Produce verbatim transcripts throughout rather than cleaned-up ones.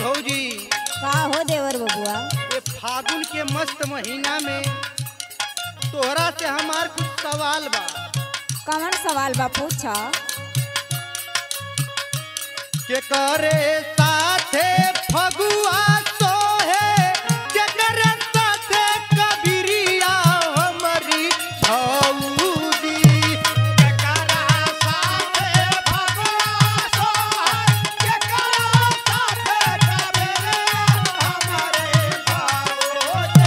भौजी का हो देवर बबुआ? ये फागुन के मस्त महीना में तोहरा से हमार कुछ सवाल बा। कौन सवाल बा पूछा? के करे साथे फगुआ सोहे के करे साथे कबीरिया हमारी भौजी के करे साथे फगुआ सोहे के करे साथे कबीरिया हमारी भौजी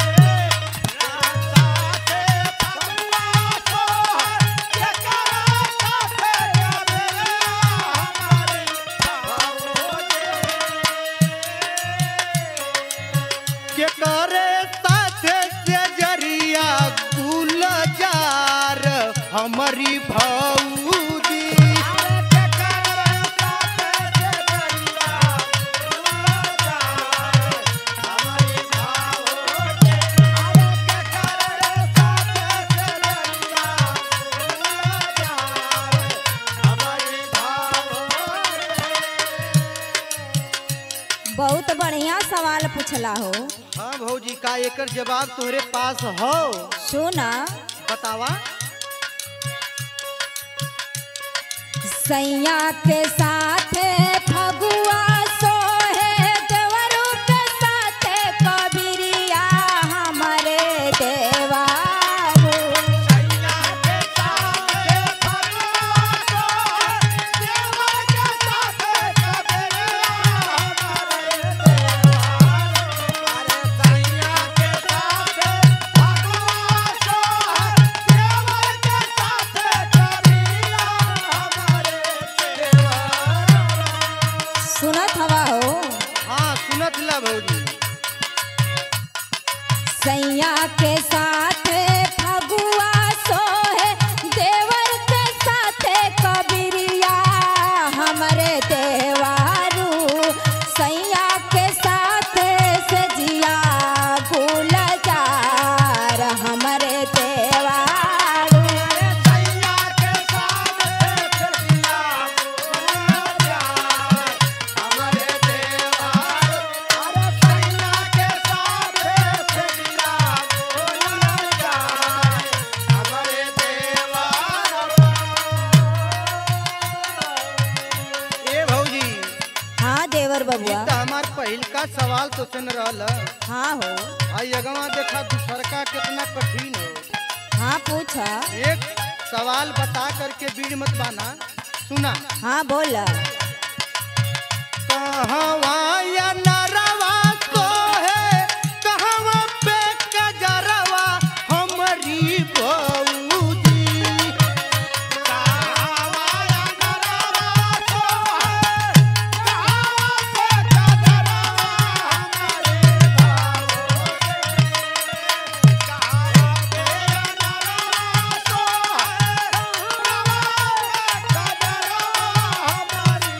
साथे फगुआ सोहे के करे साथे के करे साथे से जरिया गुलजार हमारी भौजी के करे साथे से जरिया गुलजार हमारी भौजी के करे साथे से जरिया गुलजार हमारी भौजी। बहुत बढ़िया सवाल पूछला हो। हाँ भौजी का एकर जवाब तोहरे पास हो? सुना बतावा। सैया के साथ फगुआ सोहे देवरू के साथ कबीरिया हमारे देवारू सैया के साथ फगुआ सोहे देवर के साथ कबीरिया हमारे देवारू। अरे सैया के साथ फगुआ सोहे देवर के साथ कबीरिया हमारे देवारू। सुनत हवा हो। हाँ सुनत ला भौजी। सैया के साथ फगुआ सोहे देवर के साथ कबीरिया हमारे देवारू सैया के साथ सजिया गुलजार हमारे देवारू सैया के साथ सजिया गुलजार हमारे देवारू। अरे सैया के साथ सजिया गुलजार हमारे देवारू। ए भौजी हाँ देवर बबुआ। तो हमार पहिल का सवाल तो सुन रहल। हाँ हो। आई अगवा देखा दूसरका कितना कठिन हो। हाँ पूछा। एक सवाल बता करके बीड़ मत बाना। सुना। हाँ बोला। कहवा या नरवा सोहे कहवा पे कजरवा हमारी भौजी कहवा या नरवा सोहे कहवा पे कजरवा हमारी भौजी कहवा पे नरवा सोहे कहवा पे कजरवा हमारी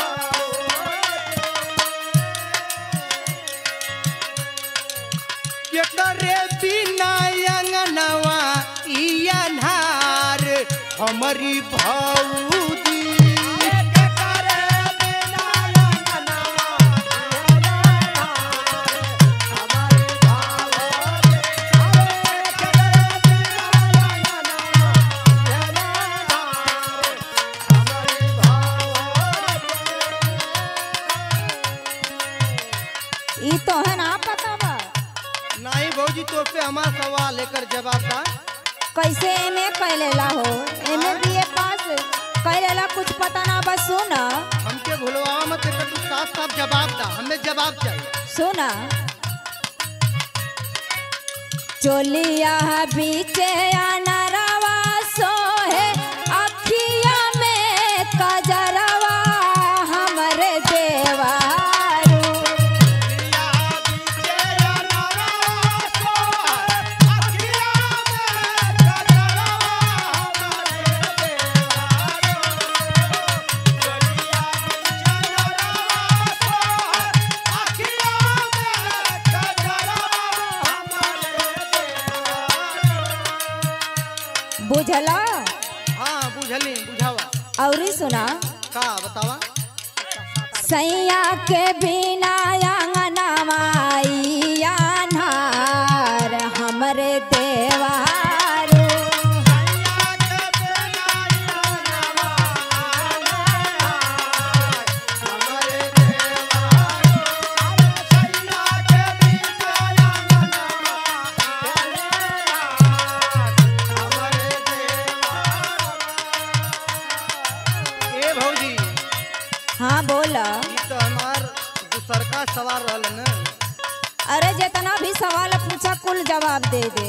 के करे बिना अंगनवा ई अन्हार हमारी भौजी के करे बिना अंगनवा ई अन्हार हमारी भौजी अरे के करे बिना अंगनवा ई अन्हार हमारी भौजी। ई तो है ना पता बा। नहीं भौजी तो पे हमारा सवाल लेकर जवाब दा। कैसे एमे कैलेला हो? एमे बीए पास कैलेला कुछ पता ना बस सुना। हमके भुलवावा मत कर तू साफ साफ जवाब दा। हमें जवाब चाहिए। सुना चोलिया बीचे अनरवा सोहे अखिया में कजरवा हमरे देवारू बुझला? हाँ बुझली बुझावा। औरी सुना का बतावा। सैया के बिना का सवाल रहल न। अरे जितना भी सवाल पूछा कुल जवाब दे दे।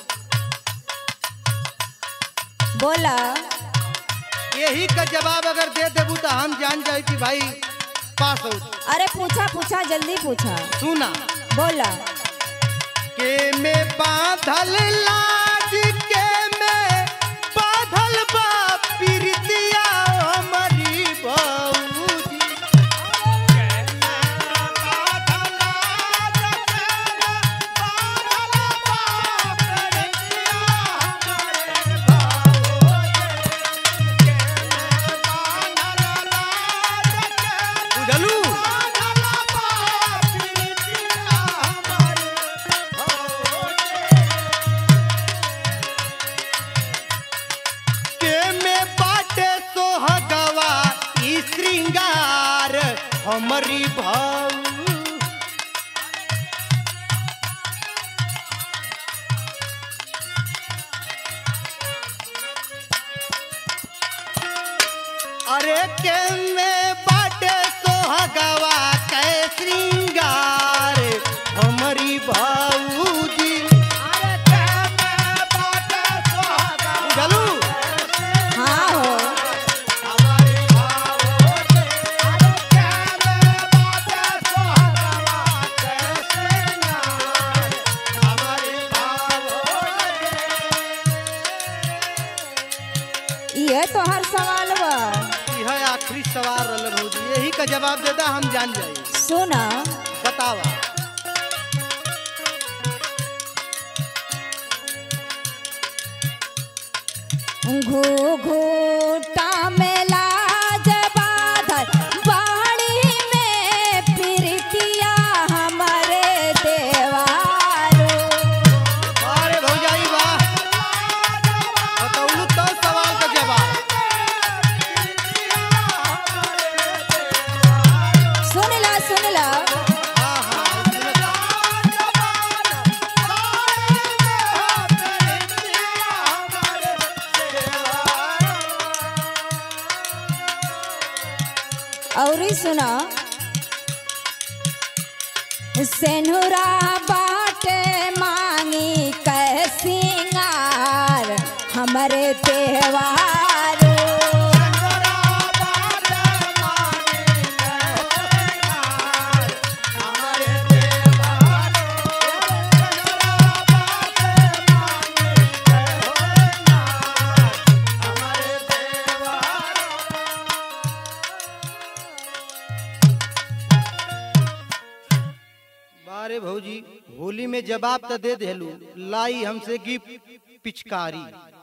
बोला। यही का जवाब अगर दे देबू तो हम जान जाए कि भाई पास हो। अरे पूछा पूछा जल्दी पूछा। सुना। बोला। के में बांधल लाज के में बांधल बा प्रीतिया हमारी भौजी। बुझलू। श्रृंगार हमारी भाव। अरे के में बाटे सोहगवा कै श्रृंगार हमारी भाऊजी। अरे के में बाटे सोहगवा। बुझलू। हाँ हो। ये तो हर सवाल बा। यह आखिरी सवाल रहल भौजी। यही का जवाब देता हम जान जाए। सुना। बतावा। घूघूटा में लाज बाधल बाड़ी में प्रीतिया हमारे देवारो। अरे भौजाई वाह। बताऊलू तो सवाल का जवाब। सुन ला सुन ला। हाँ हाँ सुनता। और ही सुना। सेनुरा बाटे मांगी कै सिंगार हमारे त्योहारो। अरे भौजी होली में जवाब तो दे देलू। लाई हमसे गिफ्ट पिचकारी।